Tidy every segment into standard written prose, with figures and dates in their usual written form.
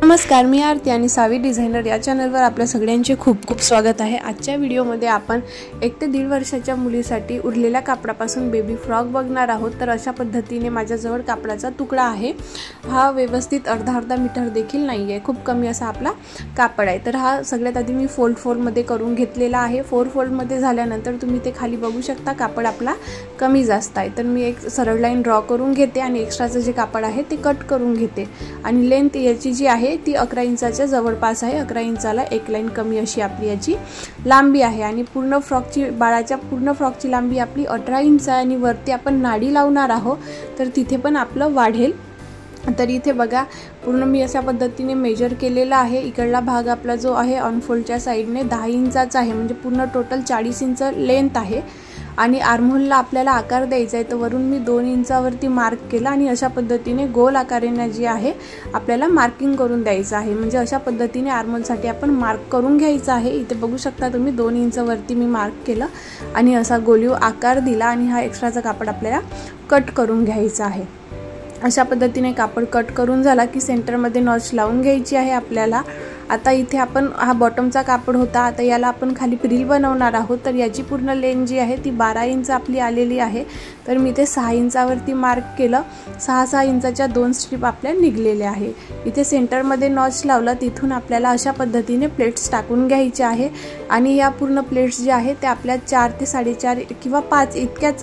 नमस्कार, मी आरती आणि सावी डिझायनर या चॅनलवर आपल्या सगळ्यांचे खूप खूप स्वागत आहे। आजच्या व्हिडिओमध्ये आपण 1 ते 1.5 वर्षाच्या मुलीसाठी उरलेल्या कापडापासून बेबी फ्रॉक बघणार आहोत। तर अशा पद्धतीने माझ्याजवळ कापडाचा तुकडा आहे। हा व्यवस्थित अर्धा मीटर देखील नाहीये, खूप कमी असा आपला कापड आहे। तर हा सगळ्यात आधी मी फोल्ड मध्ये करून घेतलेला आहे। फोल्ड मध्ये झाल्यानंतर तुम्ही ते खाली बघू शकता कापड आपला कमी जास्त आहे। तर मी एक सरळ लाईन ड्रॉ करून घेते आणि एक्स्ट्राचं जे कापड आहे ते कट करून घेते आणि लेंथ याची जी आहे ती 11 इंचाच्या जवळपास आहे। 11 इंचाला एक लाईन कमी अशी आपली याची लांबी आहे आणि पूर्ण फ्रॉकची बाळाच्या पूर्ण फ्रॉकची लांबी आपली 18 इंच आहे आणि वरती आपण नाडी लावणार आहोत, तर तिथे पण आपलं वाढेल। तर इथे बघा पूर्ण मी अशा पद्धतीने मेजर केलेला आहे। इकडला भाग आपला जो आहे अनफोल्डच्या साइडने 10 इंचाचा आहे, म्हणजे पूर्ण टोटल 40 इंच लेंथ आहे आणि आर्महोलला आपल्याला आकार द्यायचा आहे। तर वरून मी 2 इंचावरती मार्क केला आणि अशा पद्धतीने गोल आकाराने जी आहे आपल्याला मार्किंग करून द्यायचं आहे। म्हणजे अशा पद्धतीने आर्महोलसाठी आपण मार्क करून घ्यायचं आहे। इथे बघू शकता तुम्ही 2 इंचावरती मी मार्क केलं आणि असा गोलीव आकार दिला आणि हा एक्स्ट्राचा कापड आपल्याला कट करून घ्यायचा आहे। अशा पद्धतीने कापड कट करून झाला की सेंटरमध्ये नॉच लावून घ्यायची आहे आपल्याला। आता इथे आपण हा बॉटमचा कापड होता, आता याला आपण खाली फ्रिल बनवणार आहोत। तर याची पूर्ण लेंथ जी आहे ती 12 इंच आपली आलेली आहे। तर मी ते 6 इंचावरती मार्क केलं। 6 इंचाच्या 2 स्ट्रिप आपल्या निघलेल्या आहे। इथे सेंटरमध्ये नॉच लावला, तिथून आपल्याला अशा पद्धतीने प्लेट्स टाकून घ्यायचे आहे आणि या पूर्ण प्लेट्स जे आहे ते आपल्या 4 ते 4.5 किंवा 5 इतक्याच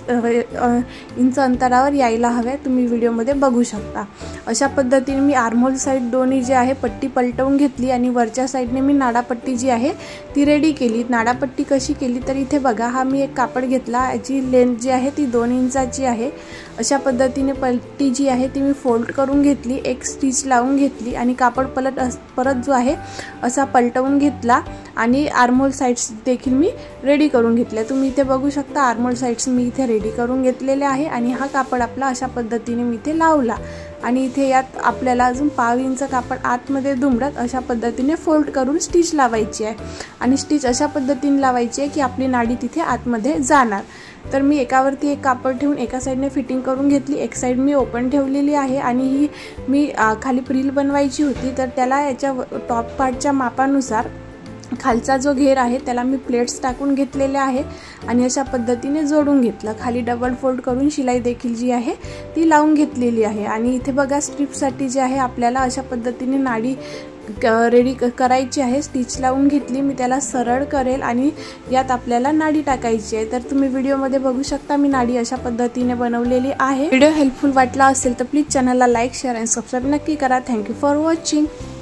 इंच अंतरावर यायला हव्या। तुम्ही व्हिडिओमध्ये बघू शकता। अशा पद्धतीने मी आर्महोल साइड दोन्ही जे आहे पट्टी पलटवून घेतली आणि वरच्या साइडने मी नाडापट्टी जी आहे ती रेडी केली। नाडापट्टी कशी केली तर इथे बघा, हा मी एक कापड घेतला, याची लेंथ जी आहे ती 2 इंचाची आहे। अशा पद्धतीने पट्टी जी आहे ती मी फोल्ड करून घेतली, एक स्टिच लावून घेतली आणि कापड परत जो आहे असा पलटवून घेतला आणि आर्महोल साइड्स देखील मी रेडी करून घेतल्या। तुम्ही इथे बघू शकता आर्महोल साइड्स मी इथे रेडी करून घेतलेले आहे आणि हा कापड आपला अशा पद्धतीने मी इथे लावला आणि इथे यात आपल्याला अजून 1/2 इंच कापड आतमध्ये दुमडत अशा पद्धतीने फोल्ड करून स्टिच लावायची आहे आणि स्टिच अशा पद्धतीने लावायची आहे की आपली नाडी तिथे आतमध्ये जाणार। तर मी एकावरती एक कापड ठेवून एका साइडने फिटिंग करून घेतली, एक साइड मी ओपन ठेवलेली आहे आणि ही मी खाली फ्रिल बनवायची होती। तर त्याला याच्या टॉप पार्टच्या मापानुसार खालचा जो घेर आहे त्याला मी प्लेट्स टाकून घेतलेले आहे आणि अशा पद्धतीने जोडून घेतलं। खाली डबल फोल्ड करून शिलाई देखील जी आहे ती लावून घेतलेली आहे आणि इथे बघा स्ट्रिपसाठी जे आहे आपल्याला अशा पद्धतीने नाडी रेडी करायची आहे। स्टिच लावून घेतली, मी त्याला सरळ करेल आणि यात आपल्याला नाडी टाकायची आहे। तर तुम्ही व्हिडिओमध्ये बघू शकता मी नाडी अशा पद्धतीने बनवलेली आहे। व्हिडिओ हेल्पफुल वाटला असेल तर प्लीज चॅनलला लाईक, शेअर आणि सबस्क्राईब नक्की करा। Thank you for watching.